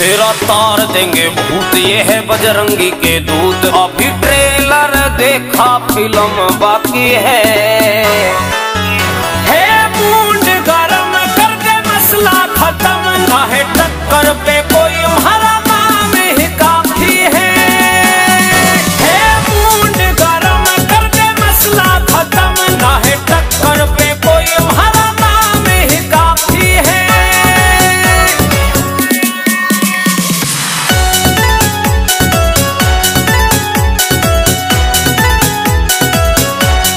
तेरा तार देंगे भूत, ये है बजरंगी के दूत। अभी ट्रेलर देखा, फिल्म बाकी है।